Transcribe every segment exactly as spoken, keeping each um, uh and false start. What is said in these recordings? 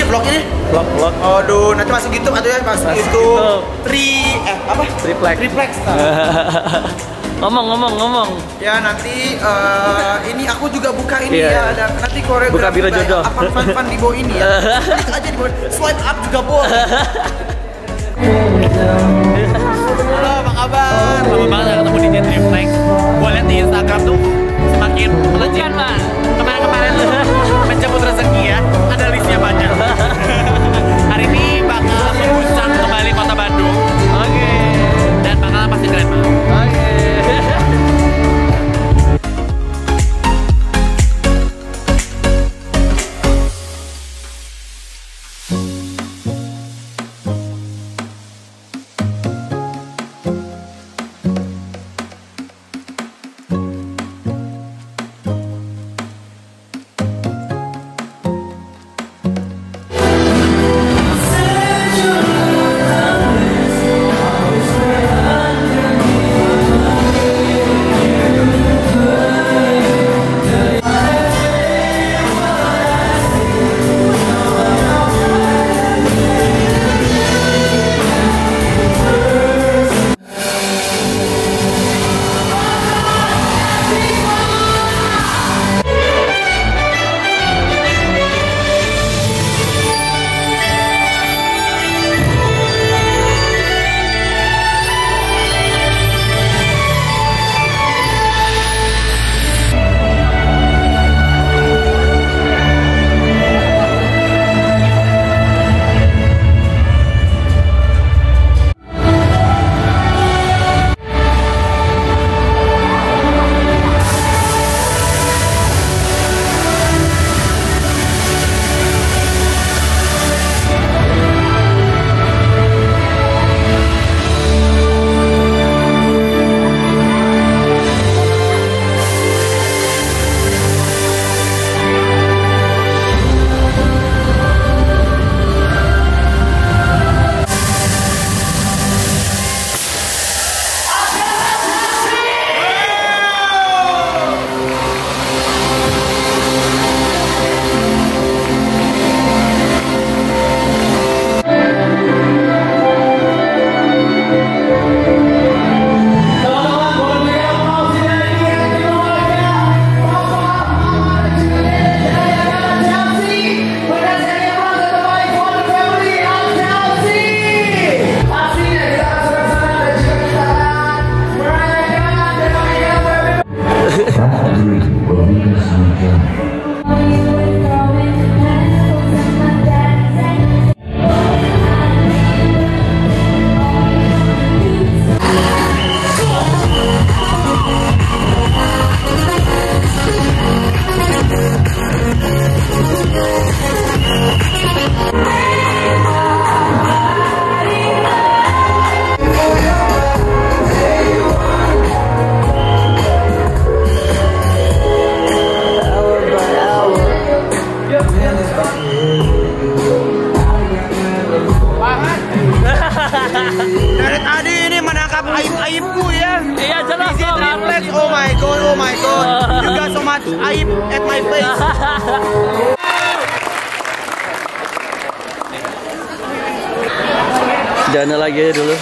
vlog ini? Vlog vlog. Aduh, nanti masuk YouTube atau ya masuk Masuk YouTube. YouTube. Tri eh apa? Triplex. Triplex. Ngomong ngomong ngomong. Ya nanti uh, ini aku juga buka ini Yeah. ya. Ada nanti koreografi Buka biro jodoh. Apa fun-fun di bawah ini ya. Klik aja di bawah. Swipe up juga boleh. Halo, apa kabar? Lama banget gak ketemu di Triplex. Gue liat di Instagram tuh semakin melejit. Kemarin-kemarin tuh menjemput rezeki ya. Ada listnya banyak. Hari ini bakal mengguncang kembali kota Bandung. Oke. Dan bakal pasti keren banget. Oke. Dari tadi ini menangkap aib-aibku ya. Iya jelas Di dong. Triplex, oh my god, oh my god. You got so much aib at my face. Jangan lagi aja dulu.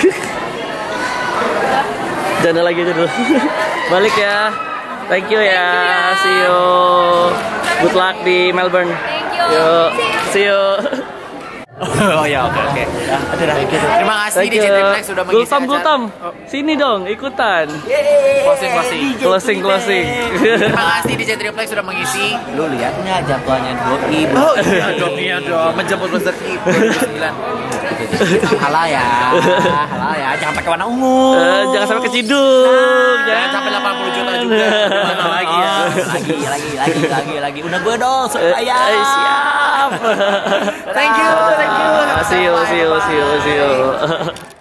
Jangan lagi aja dulu. Balik ya. Thank you ya. See you. Good luck di Melbourne. Thank you. Yuk. See you. Oh ya, oke oke. Ada dah gitu. Terima kasih Thank di you. Triplex sudah mengisi Gultam, acara. Gultam. Sini dong, ikutan. Closing closing. Closing, closing. Terima kasih di Triplex sudah mengisi. Lu lihatnya jadwalnya doi. Oh iya dong, iya dong. Menjemput rezeki dua ribu sembilan. Halal ya, halal ya. Jangan pakai warna ungu. Eh, jangan sampai keciduk. Jangan sampai delapan puluh juta juga. Mana lagi ya? Lagi, lagi, lagi, lagi, lagi. Udah gue dong, saya. Eh, siap. Thank you, thank you. See you, see you, see you, see you.